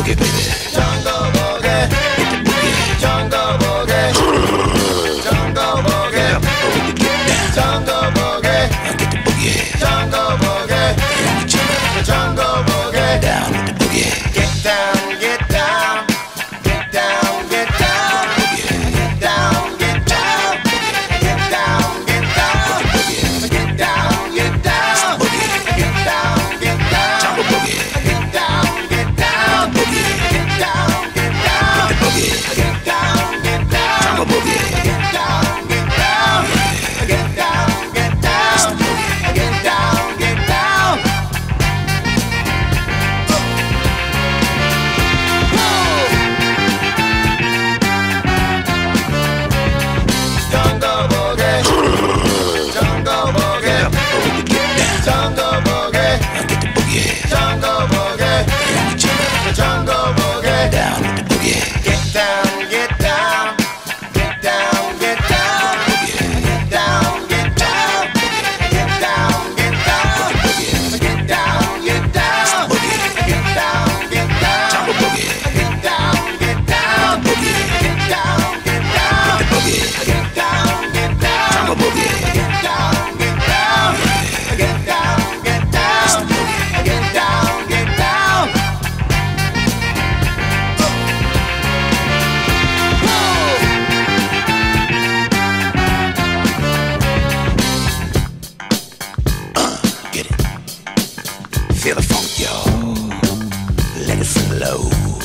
boogie, baby. Jungle boogie. Get the boogie. Jungle boogie. Jungle boogie. Get down. Jungle boogie. Get the boogie. Jungle boogie. The jungle boogie. Down with the boogie. Get down, get down. Get down, get down. Get down, get down. Get down, get down. Get down, get down. Get down, get down. Jungle boogie. Get down, get down. Get down, get down. Get down, get down. Jungle boogie. Get down, get down. Get down, get down. Get down, get down. Jungle boogie. Jungle boogie. Jungle boogie. Get the boogie. Jungle boogie. The jungle boogie. Down with the boogie. Get down, get down. Get down, get down. Get down, get down. Get down, get down. Get down, get down. Get down, get down. Jungle boogie. Get down, get down. Get down, get down. Get down, get down. Jungle boogie. Get down, get down. Get down, get down. Get down, get down. Get it. Feel the funk, y'all. Let it flow.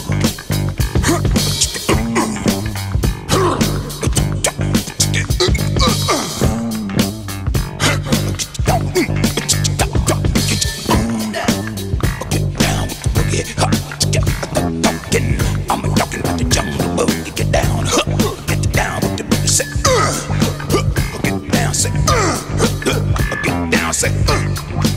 I'm talking about the jungle boogie. Get down, get down with the boogie. Say, get down, say, get down, say.